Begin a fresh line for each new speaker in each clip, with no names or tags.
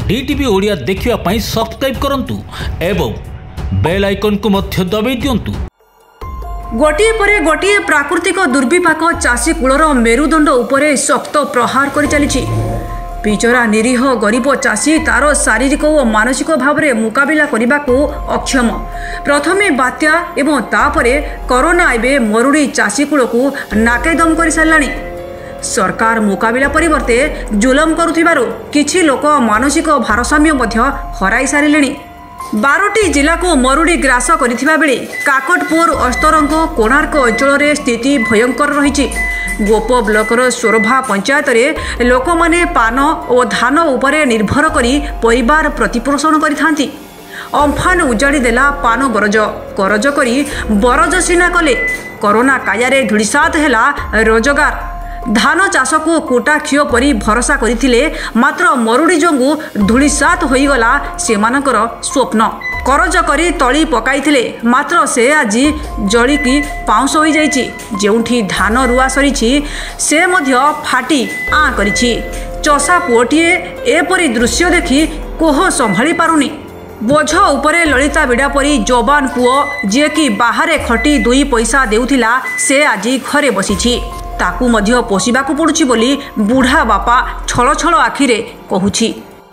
DTV Odia देखिवा पाई subscribe करंतु एवं बेल आइकन को मध्य दबाई दियंतु।
गोटिए परे गोटिए प्राकृतिक दुर्विपाक चाषी कूलर मेरुदंड उपरे शक्त प्रहार कर चली। बिचरा निरीह गरीब चाषी तार शारीरिक और मानसिक भाव में मुकाबिला करने को अक्षम। प्रथमे बात्या एवं तापरे कोरोना एवं मरुड़ी चाषी कूल को नाकेदम कर साराणी। सरकार मुकाबिला परिवर्ते जुलम करुथिबारु किछि लोक मानसिक भारसाम्य मध्य हराई सारिलेणी। 12टी जिला को मरुड़ी ग्रास करिथिबा बेले काकटपुर अस्तरंग कोणार्क अंचल में स्थिति भयंकर रही। गोप ब्लॉकर सोरभा पंचायत रे लोक माने पान और धान उपरे निर्भर करी परिवार प्रतिपोषण करिथांती। अम्फान उजाड़ी देला पान बरज करज करी बरज सीना कले। कोरोना कायारे धुड़ीसात हेला रोजगार। धान चाष को कोटा क्षय परी भरोसा करथिले मात्र मरुड़ी जोगु धुड़ीसात होईगला सेमानकर स्वप्न। करज करी तली पकाइथिले मात्र से आज जलिकी पाउंस हो जाइछि। जेउठी धान रुआ सरीछि से मध्य फाटी आ करिछि। चषा पुओटिए एपरी दृश्य देखि कोह संभाली पारुनी। बोझ उपरे ललिता बिड़ा परी जवान पुओ जे कि बाहरे खटी 2 पैसा देउथिला से आज घरे बसिछि। ताकू मध्य पोषिबाकू पड़ुछि बोली बुढ़ा बापा छल छल आखिरे कहूछि।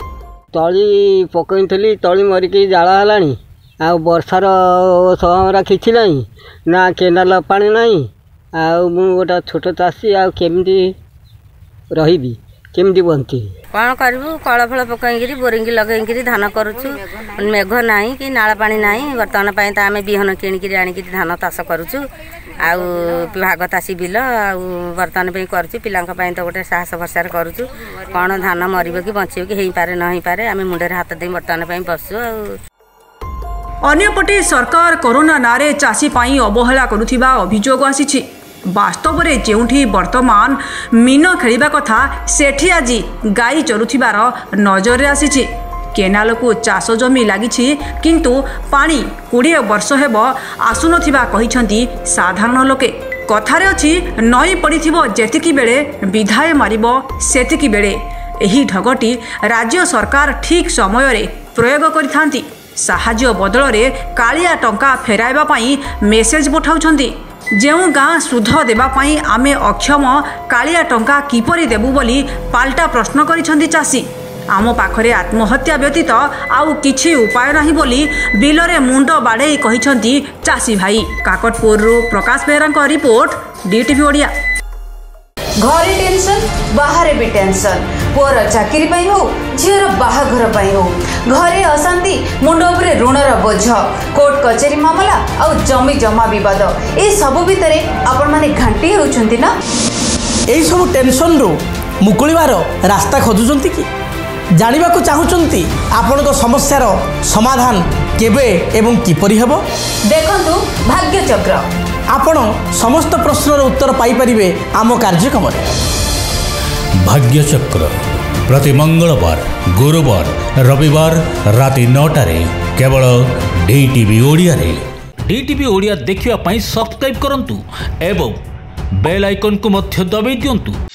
तली पकईली तली मरिकी जाला हलानी आ वर्षार हमरा किछि नहीं ना केनाल पानी नहीं। आ मु गोटा छोट चाषी आ केमती रहिबी केमती बनती
कौन करूँ कल फल पकईकि बोरिंग लगे धान करुचु। मेघ ना कि नाला पानी ना बर्तमान पर आम बिहन किणिक आनिक धान चाष करुचु। आउ भाग तासी बिल बर्तमान कर पिला तो गोटे साहस भरसा करुचु। कौन धान मरब कि बचब कि हो पारे न हो पारे आम मुंडे हाथ दे बर्तमान बसु।
अन्यपटे सरकार कोरोना नारे चाषी पाई अवहेला करुथिबा अभियोग आसीछि। वास्तव में जेउठी वर्तमान मीन खेलिबा कथा सेठी आज गाई चरुथिबार नजर आसीछि। केनाल को चाष जमी लागिछि किंतु पानी 20 वर्ष हेब आसुनथिबा कहिसंती साधारण लोके। कथारे अछि नई पड़िथिबो जेतिकी बेले विधाय मारिबो सेतिकी बेले। एही ढगटी राज्य सरकार ठीक समय रे प्रयोग करिथांती। साहाय्य बदल रे कालिया टंका फेराइबा पाई मेसेज पठाउछंती। जेउ गाँ सुध देवाई आमे अक्षम कालिया टंका किपरि देबु बोली पाल्टा प्रश्न करिसंती चाषी। आम पाखरे आत्महत्या व्यतीत आउ किछि उपाय नाही बोली बिलरे मुंड बाड़े कहिसंती चाषी भाई। Kakatpur Prakash Behera report DTV Odia.
घरे टेंशन बाहर भी टेंशन पुअर चाकरी पाई हो झीर बाहाघर पाई हो घरे अशांति मुंड उपरे ऋणर बोझ कोर्ट कचेरी मामला और जमी जमा विवाद ए सब भितर आपण माने घांटी होउछंती ना।
एई सब टेंशन रो मुकुलिबार रास्ता खोजुचंती कि जानिबा को चाहुचंती आपण को समस्यार समाधान केबे एवं किपरि हेबो।
देखंतु भाग्य चक्र
आपण समस्त प्रश्नर उत्तर पाई परिबे आम कार्यक्रम रे।
भाग्य चक्र प्रति मंगलवार गुरुवार रविवार राति 9 केवल डीटीवी ओडिया रे। डीटीवी ओडिया देखिवा पाई सब्सक्राइब करंतु एवं बेल आइकन को मध्य दबाई दियंतु।